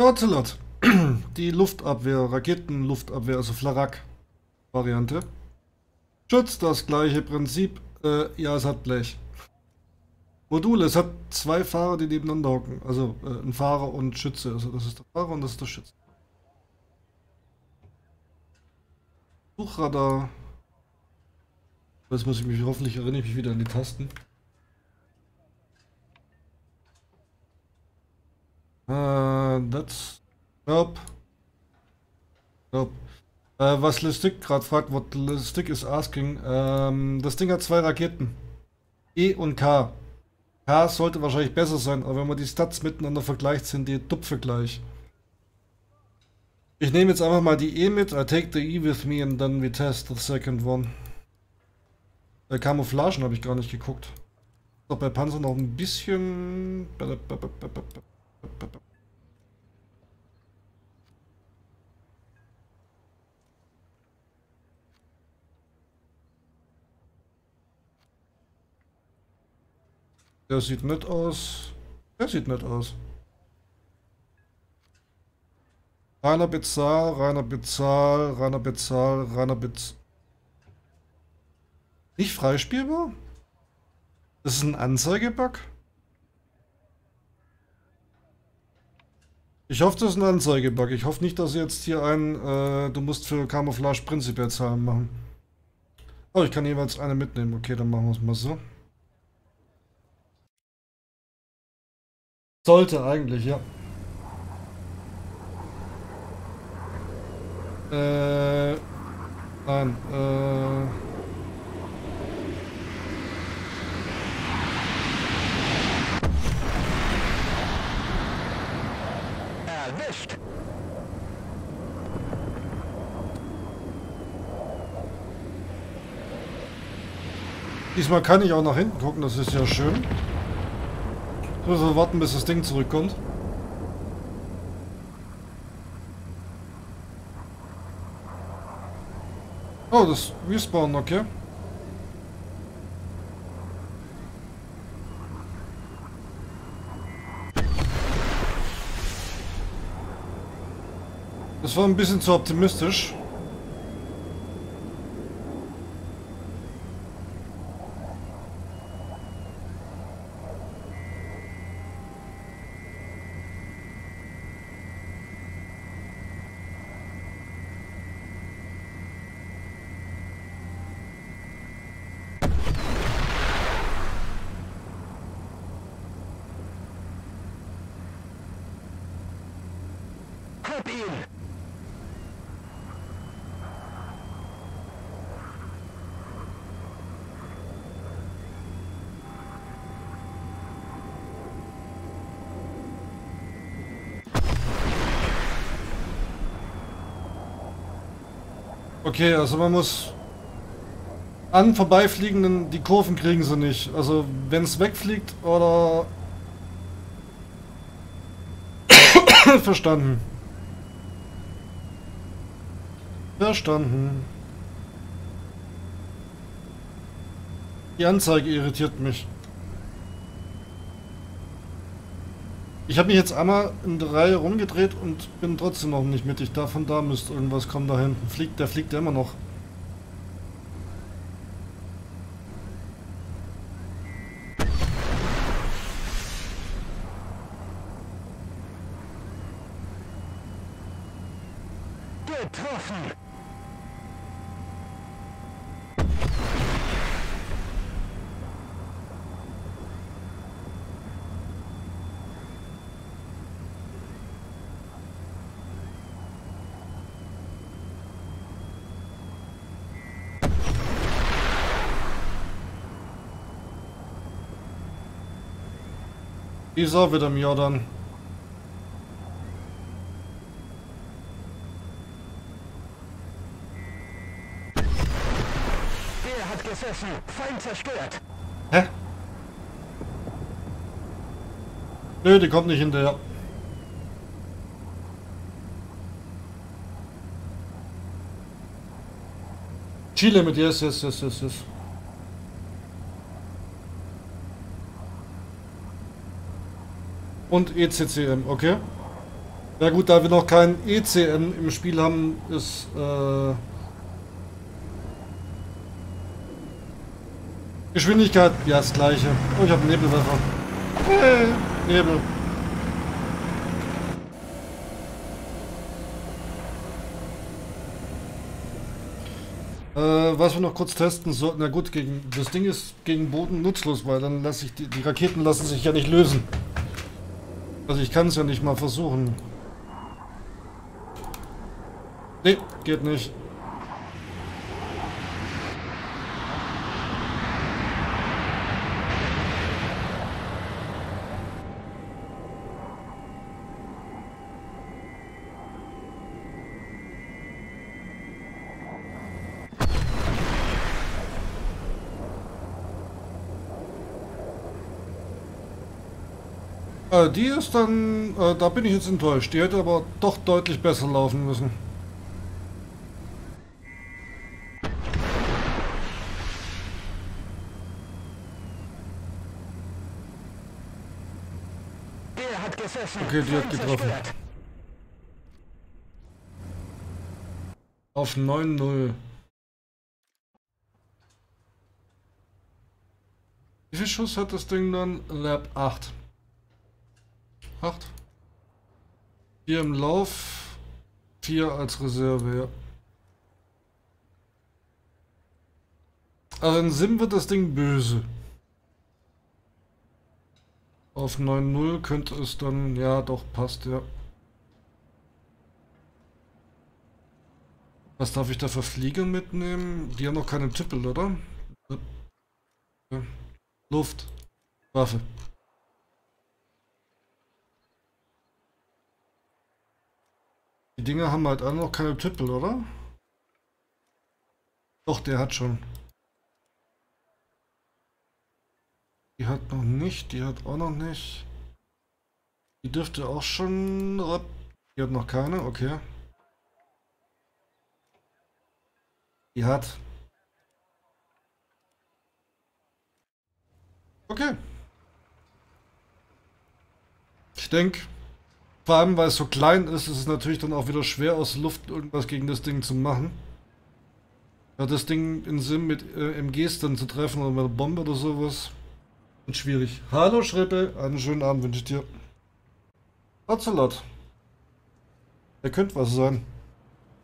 Ocelot. Die Luftabwehr, Raketenluftabwehr, also Flak-Variante. Schutz, das gleiche Prinzip. Ja, es hat Blech. Modul, es hat zwei Fahrer, die nebeneinander hocken. Also ein Fahrer und Schütze. Also das ist der Fahrer und das ist der Schütze. Suchradar. Jetzt muss ich mich, hoffentlich erinnere ich mich wieder an die Tasten. That's... Nope. Nope. Was Listic gerade fragt, what Listic is asking. Das Ding hat zwei Raketen. E und K. K sollte wahrscheinlich besser sein, aber wenn man die Stats miteinander vergleicht, sind die Tupfe gleich. Ich nehme jetzt einfach mal die E mit. I take the E with me and then we test the second one. Bei Camouflagen habe ich gar nicht geguckt. Doch bei Panzer noch ein bisschen. Der sieht nett aus. Der sieht nett aus. Reiner Bezahl, reiner Bezahl, reiner Bezahl, reiner Bezahl. Nicht freispielbar? Das ist ein Anzeigebug? Ich hoffe, das ist ein Anzeigebug. Ich hoffe nicht, dass sie jetzt hier du musst für Camouflage prinzipiell Zahlen machen. Oh, ich kann jeweils eine mitnehmen. Okay, dann machen wir es mal so. Sollte eigentlich, ja. Nein, Erwischt! Diesmal kann ich auch nach hinten gucken, das ist ja schön. Ich muss wir warten, bis das Ding zurückkommt. Oh, das Respawn, okay. Das war ein bisschen zu optimistisch. Hab ihn! Okay, also man muss an vorbeifliegenden, die Kurven kriegen sie nicht. Also wenn es wegfliegt oder... Verstanden. Verstanden. Die Anzeige irritiert mich. Ich habe mich jetzt einmal in der Reihe rumgedreht und bin trotzdem noch nicht mittig. Von da müsste irgendwas kommen da hinten. Der fliegt ja immer noch. Getroffen! Die ist auch wieder im Jordan. Er hat gesessen! Feind zerstört! Hä? Nö, die kommt nicht hinterher. Chile mit yes. Und ECCM, okay. Ja gut, da wir noch kein ECM im Spiel haben, ist Geschwindigkeit ja das gleiche. Oh, ich habe einen Nebelwerfer. Hey, Nebel. Was wir noch kurz testen sollten, na gut, das Ding ist gegen Boden nutzlos, weil dann lasse ich die Raketen lassen sich ja nicht lösen. Also ich kann es ja nicht mal versuchen. Nee, geht nicht. Die ist dann, da bin ich jetzt enttäuscht. Die hätte aber doch deutlich besser laufen müssen. Der hat gesessen. Okay, die hat Feind getroffen. zerstört. Auf 9-0. Wie viel Schuss hat das Ding dann? Lab 8. 8. 4 im Lauf. 4 als Reserve, ja. Also in Sim wird das Ding böse. Auf 9-0 könnte es dann, ja doch, passt, ja. Was darf ich da für Flieger mitnehmen? Die haben noch keine Tüppel, oder? Ja. Luft. Waffe. Die Dinger haben halt alle noch keine Tüppel, oder? Doch, der hat schon. Die hat noch nicht, die hat auch noch nicht. Die dürfte auch schon... Die hat noch keine, okay. Die hat. Okay. Ich denke, vor allem weil es so klein ist, ist es natürlich dann auch wieder schwer aus der Luft irgendwas gegen das Ding zu machen. Ja, das Ding in Sim mit MGs dann zu treffen oder mit einer Bombe oder sowas. Wird schwierig. Hallo Schrippe, einen schönen Abend wünsche ich dir. Ocelot. Er könnte was sein.